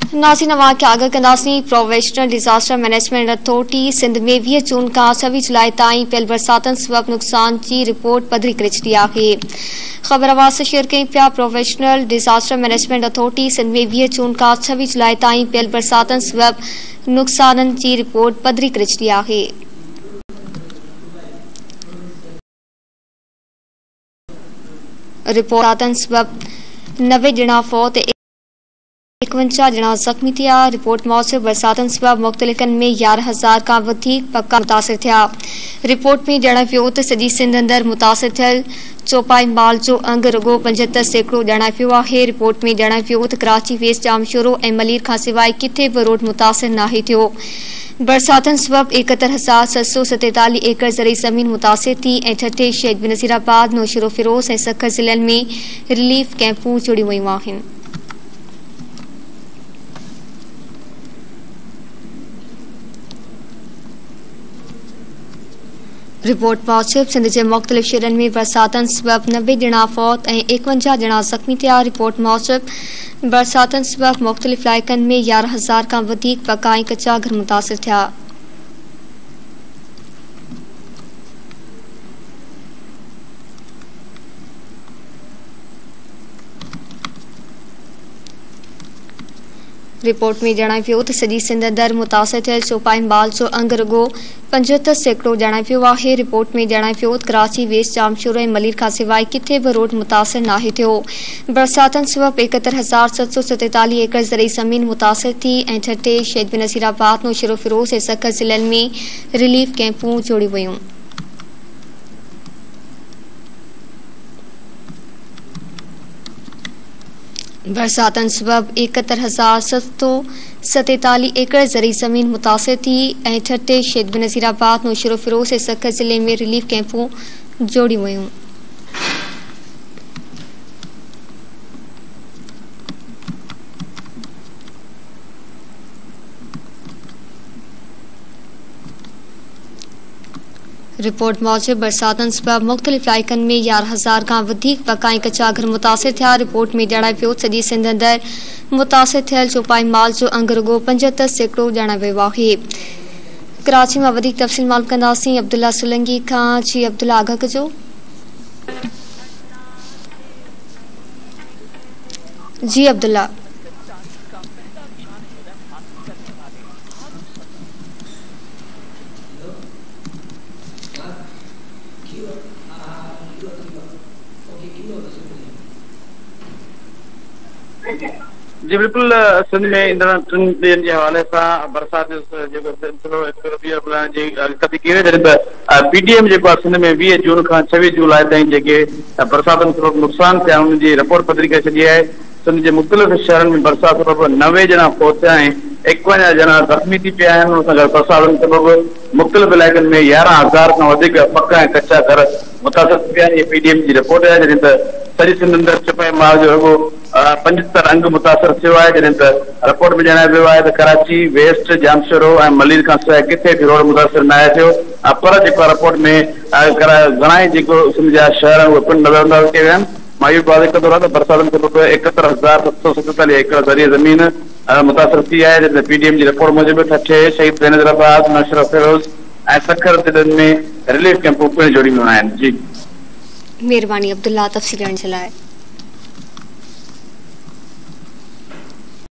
नाज़रीन अवां खे आगाह कंदासीं। Professional disaster management authority Sindh में 20 जून का 26 जुलाई ताईं पियल बरसातन सबब नुक़सान की रिपोर्ट पधरी करे छॾी आहे। ख़बर आवाज़ से शेयर कई पिया। Professional disaster management authority Sindh में 20 जून का 26 जुलाई ताईं पियल बरसातन सबब नुक़सानन की रिपोर्ट पधरी करे छॾी आहे। रिपोर्ट सबब 90 ॼणा फौत 51 ॼणा ज़ख्मी थिया। रिपोर्ट मूजिब बरसातन सबब मुख़्तलिफ़ में 11,000 का वधीक पक्का मुतासिर थिया। रिपोर्ट में ॼणायो त सॼी सिंध अंदर मुतासिर थियल चौपाई माल जो अंग रुगो 75% ॼणायो आहे। रिपोर्ट में ॼणायो त कराची वेस्ट जामशोरो ऐं मलीर खां सवाइ किथे बि रोड मुतासिर नाहे थियो। बरसातन सबब 71,747 एकड़ ज़रई ज़मीन मुतासिर थी ऐं ठठे शहीद नज़ीराबाद नौशरो फिरोज़ ऐं सखर ज़िलनि में रिलीफ कैंपूं जोड़ियूं वयूं आहिनि। रिपोर्ट मूजिब सिंध के मुख़्तलिफ़ शहरन में बरसातन सबब 90 ॼणा फौत ऐं 51 ॼणा ज़ख्मी थिया। रिपोर्ट मूजिब बरसातन सबब मुख़्तलिफ़ इलाइक़नि में 11,000 का वधीक पक्का ऐं कच्चा घर मुतासिर थिया। रिपोर्ट में ॼणायो त सॼी सिंध अंदर मुतासिर थियल चौपाई माल जो अंग रुगो 75% ॼणायो आहे। रिपोर्ट में ॼणायो त कराची वेस्ट जामशोरो ऐं मलीर खां सवाइ किथे बि रोड मुतासिर नाहे थियो। बरसातन सबब 71,747 एकड़ ज़रई ज़मीन मुतासिर थी ऐं ठठे शहीद नज़ीराबाद नौशरो फिरोज़ ऐं सखर ज़िलनि में रिलीफ कैंपूं जोड़ियूं वयूं। बरसातन सबब 71,747 एकड़ ज़रई ज़मीन मुतासिर थी ऐं ठठे शहीद नज़ीराबाद नौशरो फिरोज़ ऐं सखर ज़िले में रिलीफ कैंपूं जोड़ियूं वयूं। रिपोर्ट मूजिब बरसातन सबब मुख़्तलिफ़ इलाइक़नि में 11,000 का वधीक पक्का ऐं कच्चा घर मुतासिर थिया। रिपोर्ट में ॼणायो सॼी सिंध अंदर मुतासिर थियल चौपाई माल जो अंग रुगो 75% ॼणायो आहे। कराची में वधीक तफ़सील मालूम कंदासीं अब्दुल्ला सुलंगी खां। जी अब्दुल्ला आगाह कजो। जी अब्दुल्ला। जी बिल्कुल सिंध में ईंदड़ 3 ॾींहंनि जे हवाले सां बरसात जो जेको सिलसिलो कती कयो जॾहिं त पीडीएम जेको आहे सिंध में 20 जून खां 26 जुलाई ताईं जेके बरसातनि सबब नुक़सान थिया उन जी रिपोर्ट पधरी करे छॾी आहे। सिंध जे मुख़्तलिफ़ शहरनि में बरसात सबब 90 ॼणा फौत थिया ऐं 51 ॼणा ज़ख्मी थी पिया आहिनि। उन सां गॾु बरसातनि सबब मुख़्तलिफ़ इलाइक़नि में 11,000 खां वधीक पक्का ऐं कच्चा घर मुतासिर थी पिया आहिनि। पीडीएम जी रिपोर्ट आहे जॾहिं त सॼी सिंध अंदर चौपाई माल जो रुगो 75 अंग मुतासिर थियो आहे। जॾहिं त रिपोर्ट में ॼणायो वियो आहे त कराची वेस्ट जामशोरो ऐं मलीर खां सवाइ किथे बि रोड मुतासिर न आहे थियो। पर जेको रिपोर्ट में घणा ई जेको सिंध जा शहर आहिनि उहे पिण नज़रअंदाज़ कया विया आहिनि। मां इहो वाज़े कंदो रहां त बरसातनि सबब 71,747 एकड़ ज़रिए ज़मीन मुतासिर थी आहे। जॾहिं पीडीएम जी रिपोर्ट मूजिब ठठे शहीद नज़ीराबाद नौशरो फिरोज़ ऐं सखर ज़िलनि में रिलीफ कैंपूं पिण जोड़ियूं आहिनि। जी मेहरबानी अब्दुल्ला तफ़सील ॾियण जे लाइ।